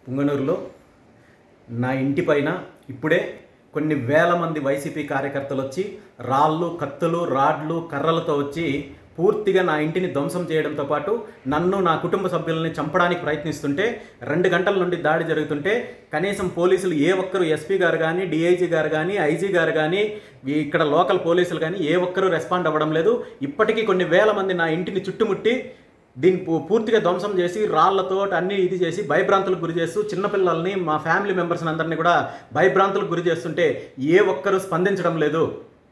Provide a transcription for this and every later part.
పుంగనూరులో నా ఇంటి పైన ఇప్పుడే కొన్ని వేల మంది వైసీపీ కార్యకర్తలు వచ్చి రాళ్ళు, కత్తులు, రాడ్లు, కర్రలతో వచ్చి పూర్తిగా నా ఇంటిని ధ్వంసం చేయడంతో పాటు నన్ను, నా కుటుంబ సభ్యులని చంపడానికి ప్రయత్నిస్తుంటే 2 గంటల నుండి దాడి జరుగుతుంటే కనీసం పోలీసులు ఏ ఒక్కరు, ఎస్పీ గారు కానీ, డిఐజీ గారు కానీ, ఐజీ గారు కానీ, ఇక్కడ లోకల్ పోలీసులు కానీ ఏ ఒక్కరు రెస్పాండ్ అవ్వడం లేదు. ఇప్పటికీ కొన్ని వేల మంది నా ఇంటిని చుట్టుముట్టి దీన్ని పూర్తిగా ధ్వంసం చేసి రాళ్లతో అన్ని ఇది చేసి భయభ్రాంతులకు గురి చేస్తూ చిన్నపిల్లల్ని, మా ఫ్యామిలీ మెంబర్స్ని అందరినీ కూడా భయభ్రాంతులకు గురి చేస్తుంటే ఏ ఒక్కరూ స్పందించడం లేదు.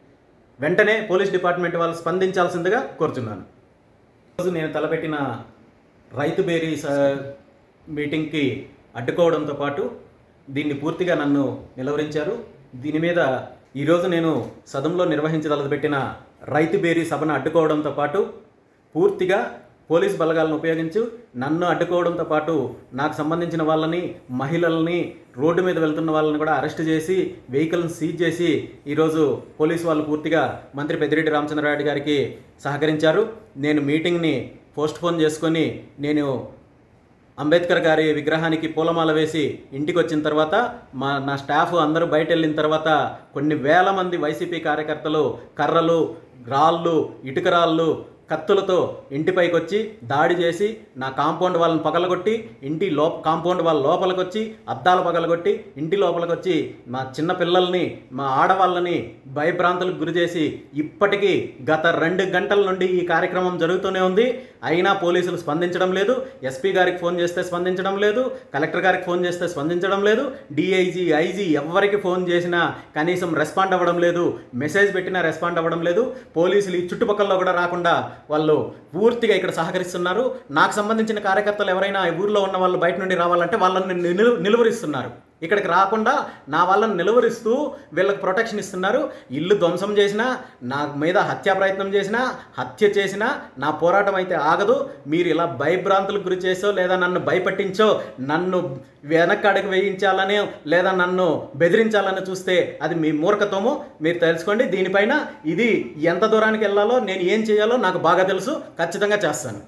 వెంటనే పోలీస్ డిపార్ట్మెంట్ వాళ్ళు స్పందించాల్సిందిగా కోరుచున్నాను. ఈరోజు నేను తలపెట్టిన రైతు బేరీ మీటింగ్కి అడ్డుకోవడంతో పాటు దీన్ని పూర్తిగా నన్ను నిలవరించారు. దీని మీద ఈరోజు నేను సదంలో నిర్వహించదలపెట్టిన రైతు బేరీ సభను అడ్డుకోవడంతో పాటు పూర్తిగా పోలీస్ బలగాలను ఉపయోగించి నన్ను అడ్డుకోవడంతో పాటు నాకు సంబంధించిన వాళ్ళని, మహిళల్ని, రోడ్డు మీద వెళ్తున్న వాళ్ళని కూడా అరెస్ట్ చేసి వెహికల్ని సీజ్ చేసి ఈరోజు పోలీసు వాళ్ళు పూర్తిగా మంత్రి పెద్దిరెడ్డి రామచంద్రారెడ్డి గారికి సహకరించారు. నేను మీటింగ్ని పోస్ట్పోన్ చేసుకొని నేను అంబేద్కర్ గారి విగ్రహానికి పూలమాల వేసి ఇంటికి వచ్చిన తర్వాత నా స్టాఫ్ అందరూ బయట వెళ్ళిన తర్వాత కొన్ని వేల మంది వైసీపీ కార్యకర్తలు కర్రలు, రాళ్ళు, ఇటుక రాళ్ళు, కత్తులతో ఇంటిపైకి వచ్చి దాడి చేసి నా కాంపౌండ్ వాళ్ళని పగలగొట్టి కాంపౌండ్ వాళ్ళ లోపలికి వచ్చి అద్దాలు పగలగొట్టి ఇంటి లోపలికి వచ్చి మా చిన్న పిల్లల్ని, మా ఆడవాళ్ళని భయభ్రాంతులకు గురి చేసి ఇప్పటికీ గత 2 గంటల నుండి ఈ కార్యక్రమం జరుగుతూనే ఉంది. అయినా పోలీసులు స్పందించడం లేదు. ఎస్పీ గారికి ఫోన్ చేస్తే స్పందించడం లేదు. కలెక్టర్ గారికి ఫోన్ చేస్తే స్పందించడం లేదు. డిఐజీ, ఐజీ ఎవరికి ఫోన్ చేసినా కనీసం రెస్పాండ్ అవ్వడం లేదు. మెసేజ్ పెట్టినా రెస్పాండ్ అవ్వడం లేదు. పోలీసులు ఈ చుట్టుపక్కల కూడా రాకుండా వాళ్ళు పూర్తిగా ఇక్కడ సహకరిస్తున్నారు. నాకు సంబంధించిన కార్యకర్తలు ఎవరైనా ఊర్లో ఉన్న వాళ్ళు బయట నుండి రావాలంటే వాళ్ళని నిలువరిస్తున్నారు. ఇక్కడికి రాకుండా నా వాళ్ళని నిలువరిస్తూ వీళ్ళకి ప్రొటెక్షన్ ఇస్తున్నారు. ఇల్లు ధ్వంసం చేసినా, నా మీద హత్యా ప్రయత్నం చేసినా, హత్య చేసినా నా పోరాటం అయితే ఆగదు. మీరు ఇలా భయభ్రాంతులకు గురి చేసో లేదా నన్ను భయపట్టించో, నన్ను వెనక్కి అడుగు వేయించాలని లేదా నన్ను బెదిరించాలని చూస్తే అది మీ మూర్ఖత్వము. మీరు తెలుసుకోండి. దీనిపైన ఇది ఎంత దూరానికి వెళ్ళాలో, నేను ఏం చేయాలో నాకు బాగా తెలుసు. ఖచ్చితంగా చేస్తాను.